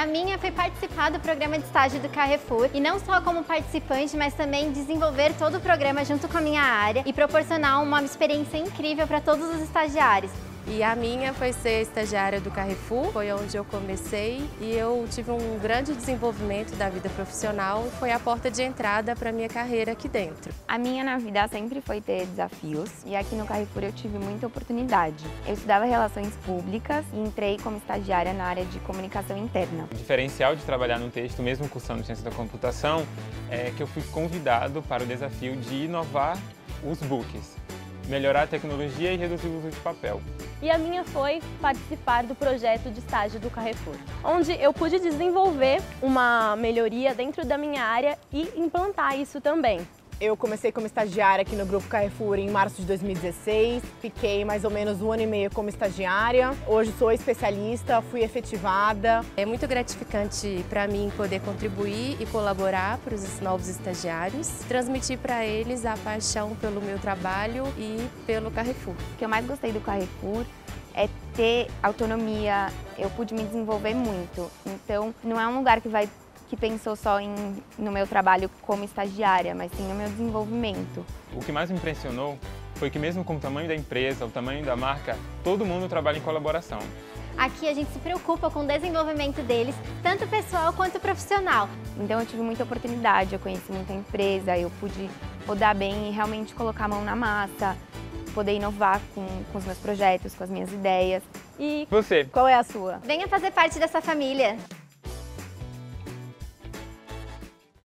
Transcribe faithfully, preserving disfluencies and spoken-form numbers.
A minha foi participar do programa de estágio do Carrefour e não só como participante, mas também desenvolver todo o programa junto com a minha área e proporcionar uma experiência incrível para todos os estagiários. E a minha foi ser estagiária do Carrefour, foi onde eu comecei e eu tive um grande desenvolvimento da vida profissional e foi a porta de entrada para a minha carreira aqui dentro. A minha na vida sempre foi ter desafios e aqui no Carrefour eu tive muita oportunidade. Eu estudava Relações Públicas e entrei como estagiária na área de Comunicação Interna. O diferencial de trabalhar no texto, mesmo cursando Ciência da Computação, é que eu fui convidado para o desafio de inovar os books, melhorar a tecnologia e reduzir o uso de papel. E a minha foi participar do projeto de estágio do Carrefour, onde eu pude desenvolver uma melhoria dentro da minha área e implantar isso também. Eu comecei como estagiária aqui no Grupo Carrefour em março de dois mil e dezesseis, fiquei mais ou menos um ano e meio como estagiária. Hoje sou especialista, fui efetivada. É muito gratificante para mim poder contribuir e colaborar para os novos estagiários, transmitir para eles a paixão pelo meu trabalho e pelo Carrefour. O que eu mais gostei do Carrefour é ter autonomia, eu pude me desenvolver muito, então não é um lugar que vai que pensou só em, no meu trabalho como estagiária, mas sim no meu desenvolvimento. O que mais me impressionou foi que mesmo com o tamanho da empresa, o tamanho da marca, todo mundo trabalha em colaboração. Aqui a gente se preocupa com o desenvolvimento deles, tanto pessoal quanto profissional. Então eu tive muita oportunidade, eu conheci muita empresa, eu pude rodar bem e realmente colocar a mão na massa, poder inovar com, com os meus projetos, com as minhas ideias. E você? Qual é a sua? Venha fazer parte dessa família!